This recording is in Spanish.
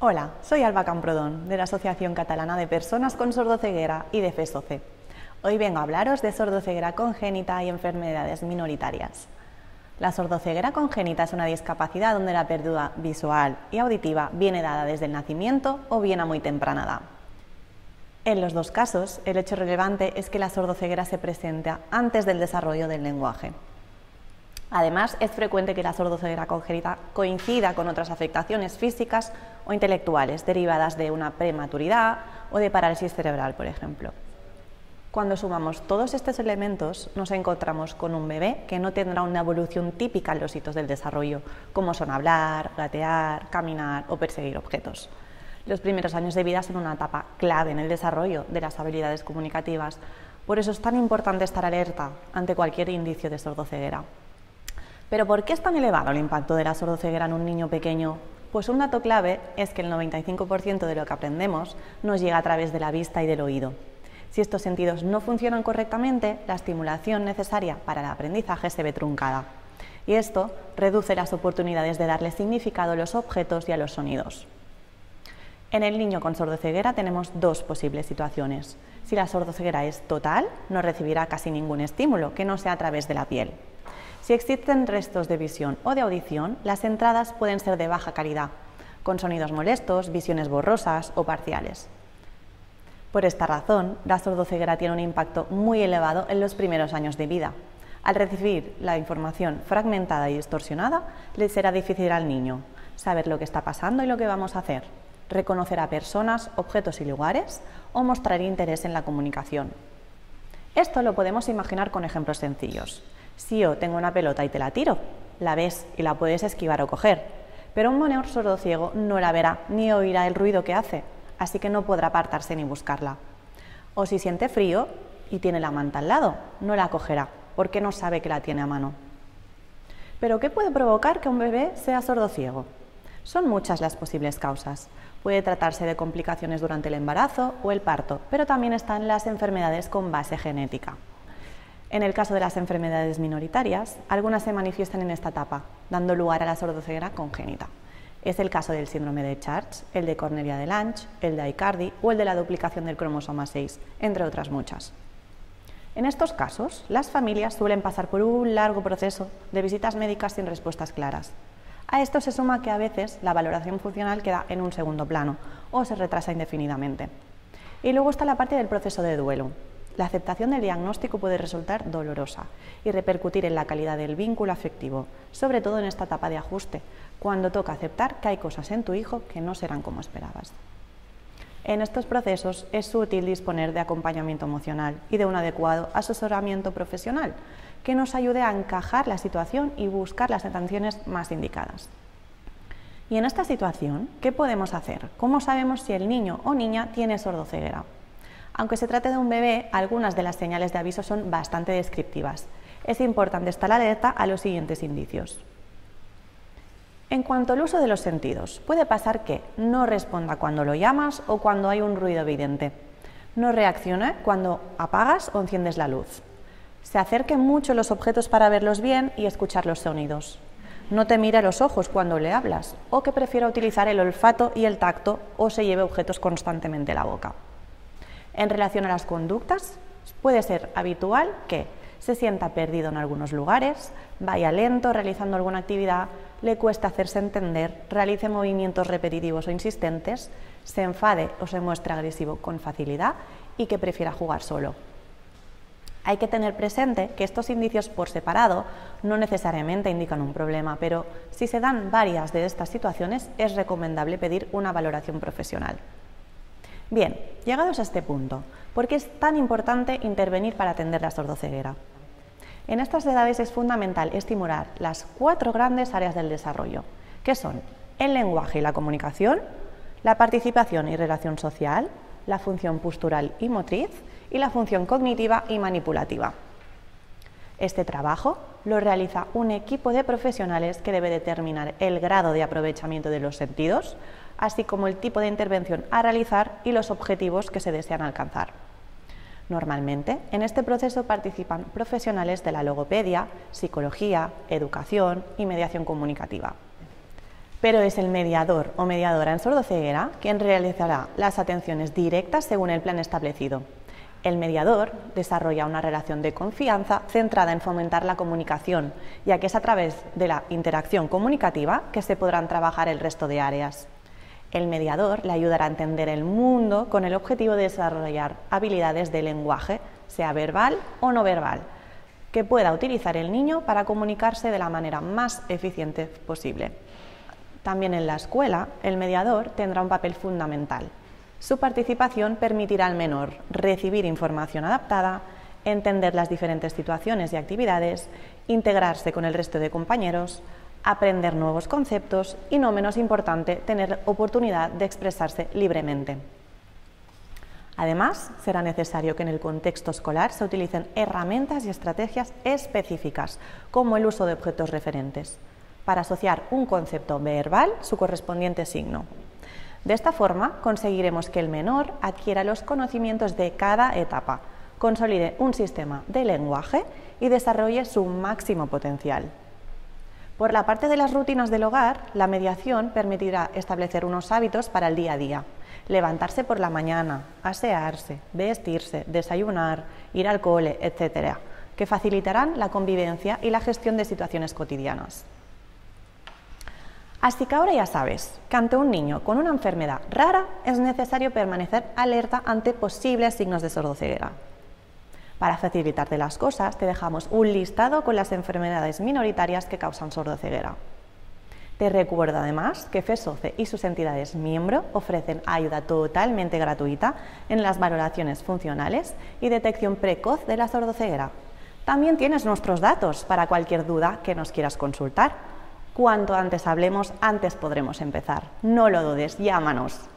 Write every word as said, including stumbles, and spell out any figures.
Hola, soy Alba Camprodón, de la Asociación Catalana de Personas con Sordoceguera y de FESOCE. Hoy vengo a hablaros de sordoceguera congénita y enfermedades minoritarias. La sordoceguera congénita es una discapacidad donde la pérdida visual y auditiva viene dada desde el nacimiento o bien a muy temprana edad. En los dos casos, el hecho relevante es que la sordoceguera se presenta antes del desarrollo del lenguaje. Además, es frecuente que la sordoceguera congénita coincida con otras afectaciones físicas o intelectuales derivadas de una prematuridad o de parálisis cerebral, por ejemplo. Cuando sumamos todos estos elementos, nos encontramos con un bebé que no tendrá una evolución típica en los hitos del desarrollo, como son hablar, gatear, caminar o perseguir objetos. Los primeros años de vida son una etapa clave en el desarrollo de las habilidades comunicativas, por eso es tan importante estar alerta ante cualquier indicio de sordoceguera. ¿Pero por qué es tan elevado el impacto de la sordoceguera en un niño pequeño? Pues un dato clave es que el noventa y cinco por ciento de lo que aprendemos nos llega a través de la vista y del oído. Si estos sentidos no funcionan correctamente, la estimulación necesaria para el aprendizaje se ve truncada. Y esto reduce las oportunidades de darle significado a los objetos y a los sonidos. En el niño con sordoceguera tenemos dos posibles situaciones. Si la sordoceguera es total, no recibirá casi ningún estímulo que no sea a través de la piel. Si existen restos de visión o de audición, las entradas pueden ser de baja calidad, con sonidos molestos, visiones borrosas o parciales. Por esta razón, la sordoceguera tiene un impacto muy elevado en los primeros años de vida. Al recibir la información fragmentada y distorsionada, le será difícil al niño saber lo que está pasando y lo que vamos a hacer, reconocer a personas, objetos y lugares o mostrar interés en la comunicación. Esto lo podemos imaginar con ejemplos sencillos. Si yo tengo una pelota y te la tiro, la ves y la puedes esquivar o coger, pero un menor sordociego no la verá ni oirá el ruido que hace, así que no podrá apartarse ni buscarla. O si siente frío y tiene la manta al lado, no la cogerá, porque no sabe que la tiene a mano. ¿Pero qué puede provocar que un bebé sea sordociego? Son muchas las posibles causas. Puede tratarse de complicaciones durante el embarazo o el parto, pero también están las enfermedades con base genética. En el caso de las enfermedades minoritarias, algunas se manifiestan en esta etapa, dando lugar a la sordoceguera congénita. Es el caso del síndrome de Charcot, el de Cornelia de Lange, el de Aicardi o el de la duplicación del cromosoma seis, entre otras muchas. En estos casos, las familias suelen pasar por un largo proceso de visitas médicas sin respuestas claras. A esto se suma que a veces la valoración funcional queda en un segundo plano o se retrasa indefinidamente. Y luego está la parte del proceso de duelo. La aceptación del diagnóstico puede resultar dolorosa y repercutir en la calidad del vínculo afectivo, sobre todo en esta etapa de ajuste, cuando toca aceptar que hay cosas en tu hijo que no serán como esperabas. En estos procesos es útil disponer de acompañamiento emocional y de un adecuado asesoramiento profesional que nos ayude a encajar la situación y buscar las atenciones más indicadas. Y en esta situación, ¿qué podemos hacer? ¿Cómo sabemos si el niño o niña tiene sordoceguera? Aunque se trate de un bebé, algunas de las señales de aviso son bastante descriptivas. Es importante estar alerta a los siguientes indicios. En cuanto al uso de los sentidos, puede pasar que no responda cuando lo llamas o cuando hay un ruido evidente. No reaccione cuando apagas o enciendes la luz. Se acerquen mucho los objetos para verlos bien y escuchar los sonidos. No te mire a los ojos cuando le hablas o que prefiera utilizar el olfato y el tacto o se lleve objetos constantemente a la boca. En relación a las conductas, puede ser habitual que se sienta perdido en algunos lugares, vaya lento realizando alguna actividad, le cueste hacerse entender, realice movimientos repetitivos o insistentes, se enfade o se muestre agresivo con facilidad y que prefiera jugar solo. Hay que tener presente que estos indicios por separado no necesariamente indican un problema, pero si se dan varias de estas situaciones es recomendable pedir una valoración profesional. Bien, llegados a este punto, ¿por qué es tan importante intervenir para atender la sordoceguera? En estas edades es fundamental estimular las cuatro grandes áreas del desarrollo, que son el lenguaje y la comunicación, la participación y relación social, la función postural y motriz y la función cognitiva y manipulativa. Este trabajo lo realiza un equipo de profesionales que debe determinar el grado de aprovechamiento de los sentidos, así como el tipo de intervención a realizar y los objetivos que se desean alcanzar. Normalmente, en este proceso participan profesionales de la logopedia, psicología, educación y mediación comunicativa. pero es el mediador o mediadora en sordoceguera quien realizará las atenciones directas según el plan establecido. El mediador desarrolla una relación de confianza centrada en fomentar la comunicación, ya que es a través de la interacción comunicativa que se podrán trabajar el resto de áreas. El mediador le ayudará a entender el mundo con el objetivo de desarrollar habilidades de lenguaje, sea verbal o no verbal, que pueda utilizar el niño para comunicarse de la manera más eficiente posible. También en la escuela, el mediador tendrá un papel fundamental. Su participación permitirá al menor recibir información adaptada, entender las diferentes situaciones y actividades, integrarse con el resto de compañeros, aprender nuevos conceptos y, no menos importante, tener oportunidad de expresarse libremente. Además, será necesario que en el contexto escolar se utilicen herramientas y estrategias específicas, como el uso de objetos referentes, para asociar un concepto verbal su correspondiente signo. De esta forma, conseguiremos que el menor adquiera los conocimientos de cada etapa, consolide un sistema de lenguaje y desarrolle su máximo potencial. Por la parte de las rutinas del hogar, la mediación permitirá establecer unos hábitos para el día a día. Levantarse por la mañana, asearse, vestirse, desayunar, ir al cole, etcétera, que facilitarán la convivencia y la gestión de situaciones cotidianas. Así que ahora ya sabes que ante un niño con una enfermedad rara es necesario permanecer alerta ante posibles signos de sordoceguera. Para facilitarte las cosas, te dejamos un listado con las enfermedades minoritarias que causan sordoceguera. Te recuerdo además que FESOCE y sus entidades miembro ofrecen ayuda totalmente gratuita en las valoraciones funcionales y detección precoz de la sordoceguera. También tienes nuestros datos para cualquier duda que nos quieras consultar. Cuanto antes hablemos, antes podremos empezar. No lo dudes, llámanos.